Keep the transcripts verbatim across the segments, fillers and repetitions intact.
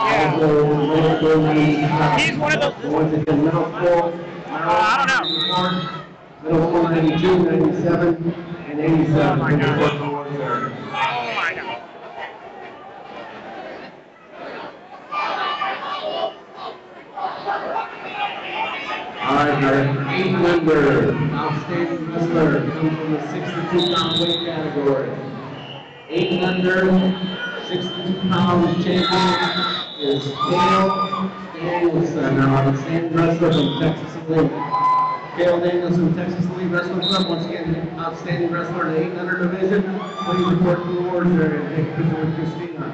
Yeah. He's one of the... Once again, middle school. Uh, I don't know. Middle school ninety-two, ninety-seven, and eighty-seven. Oh my God. Oh my God. All right, our eight member outstanding wrestler comes from the sixty-two pound weight category. Eight under, sixty-two pound champion is Cale Danielson, our outstanding wrestler from Texas Elite. Cale Danielson, Texas Elite Wrestling Club. Once again, outstanding wrestler in the eight under division. Please report to the awards area and take a picture with Christina.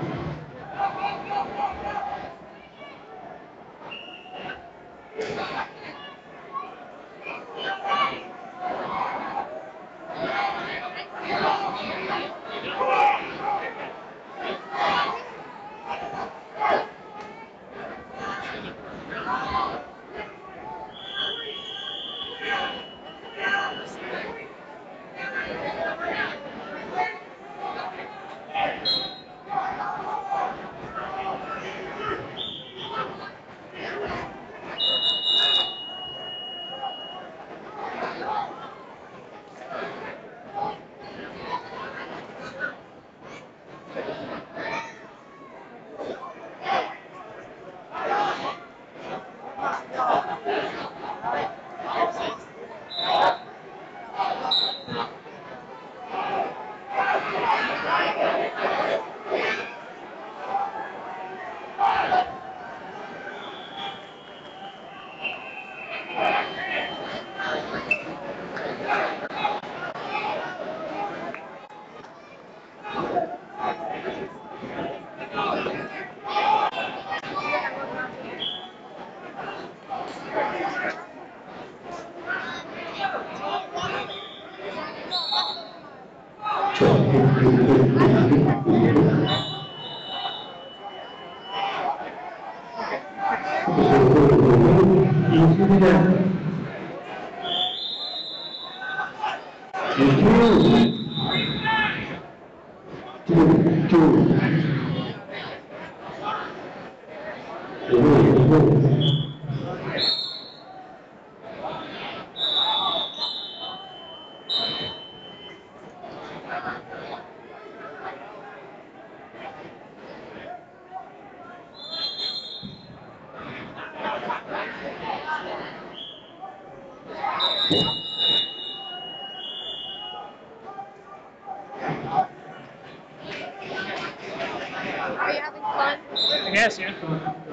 Are you having fun? I guess, yeah. Is it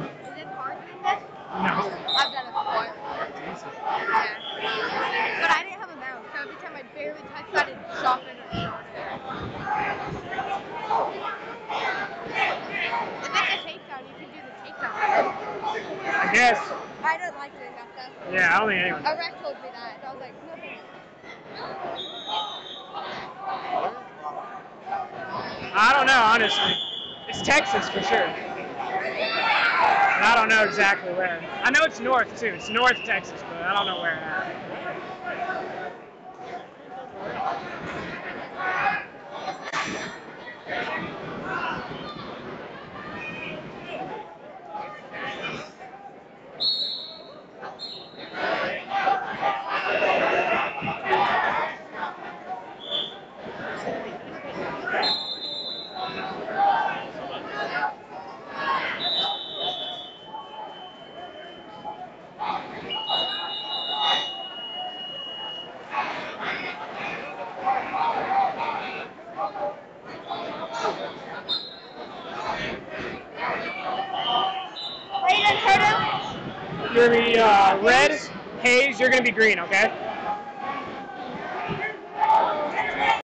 hard doing this? No. I've done it before. Yeah. But I didn't have a mouse, so every time I barely touched that, it'd soften or shorten. If it's a takedown, you can do the takedown, right? I guess. I don't like doing that though. Yeah, I don't think anyone. A ref told me that, and I was like, no thanks. I don't know, honestly. It's Texas for sure. And I don't know exactly where. I know it's north too. It's North Texas, but I don't know where at. What are you gonna try to? You're gonna be uh, red, Hayes, you're gonna be green, okay?